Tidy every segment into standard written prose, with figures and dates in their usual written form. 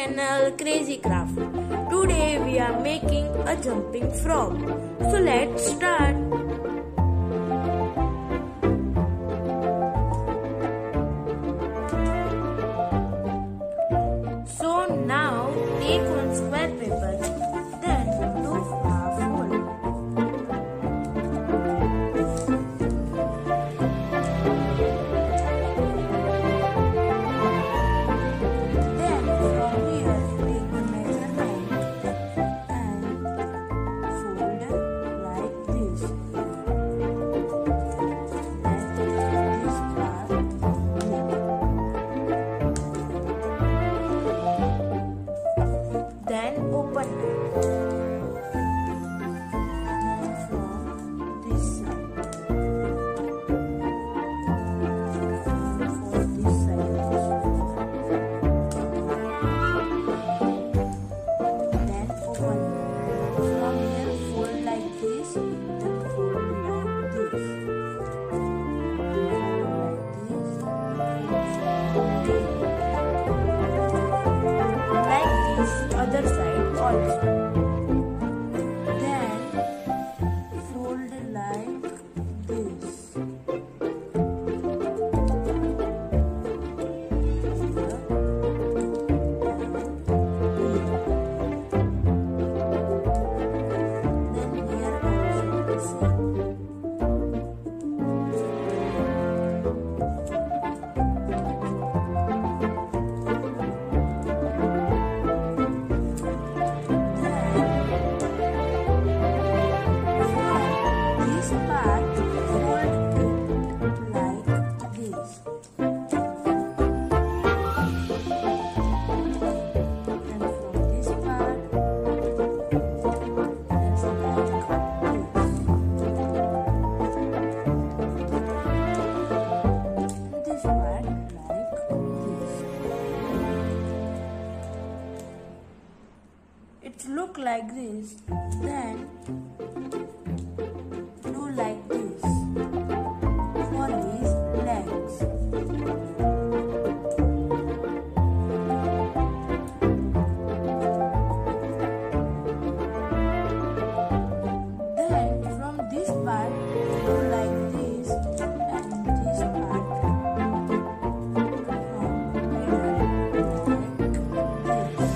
channel Crazy Craft. Today we are making a jumping frog. So let's start. So now take one square paper, then do half fold. Then from here take the measure line and fold like this. Then this part then open from this side for this side also. Then open from here, fold like this, then fold like this, like this, other side also. Then fold like this. Then here also the same. This part fold it like this. Then from this part, just like this. This part like this. It look like this. Then do like this for his legs. Then from this part do like this and this part from middle like this.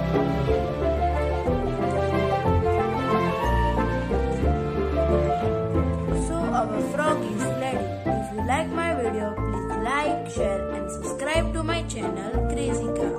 So our frog is ready. If you like my video, please like, share and subscribe to my channel Crazy Craft.